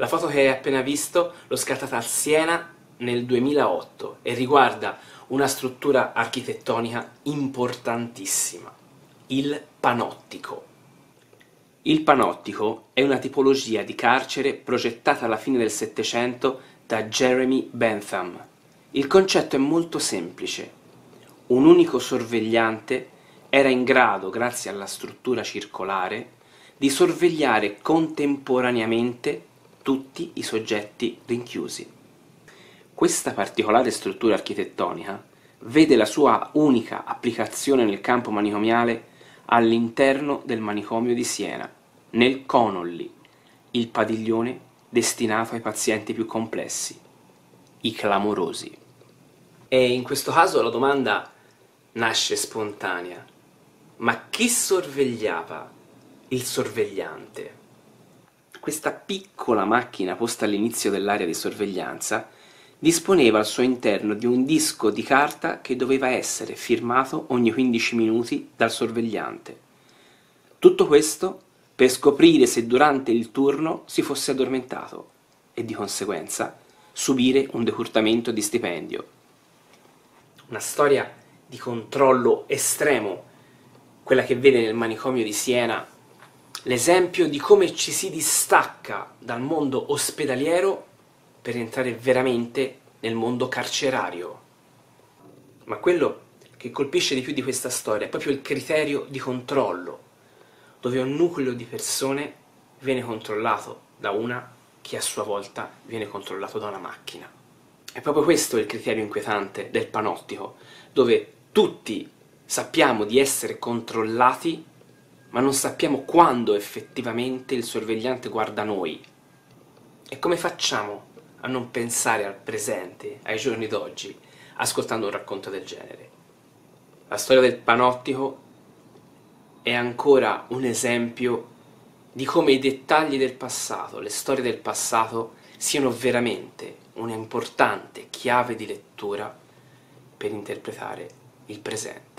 La foto che hai appena visto l'ho scattata a Siena nel 2008 e riguarda una struttura architettonica importantissima, il Panottico. Il Panottico è una tipologia di carcere progettata alla fine del Settecento da Jeremy Bentham. Il concetto è molto semplice. Un unico sorvegliante era in grado, grazie alla struttura circolare, di sorvegliare contemporaneamente tutti i soggetti rinchiusi. Questa particolare struttura architettonica vede la sua unica applicazione nel campo manicomiale all'interno del manicomio di Siena, nel Connolly, il padiglione destinato ai pazienti più complessi, i clamorosi. E in questo caso la domanda nasce spontanea: ma chi sorvegliava il sorvegliante? Questa piccola macchina posta all'inizio dell'area di sorveglianza disponeva al suo interno di un disco di carta che doveva essere firmato ogni 15 minuti dal sorvegliante. Tutto questo per scoprire se durante il turno si fosse addormentato e di conseguenza subire un decurtamento di stipendio. Una storia di controllo estremo, quella che vede nel manicomio di Siena l'esempio di come ci si distacca dal mondo ospedaliero per entrare veramente nel mondo carcerario. Ma quello che colpisce di più di questa storia è proprio il criterio di controllo, dove un nucleo di persone viene controllato da una che a sua volta viene controllato da una macchina. È proprio questo il criterio inquietante del Panottico, dove tutti sappiamo di essere controllati, ma non sappiamo quando effettivamente il sorvegliante guarda noi. E come facciamo a non pensare al presente, ai giorni d'oggi, ascoltando un racconto del genere? La storia del Panottico è ancora un esempio di come i dettagli del passato, le storie del passato, siano veramente una importante chiave di lettura per interpretare il presente.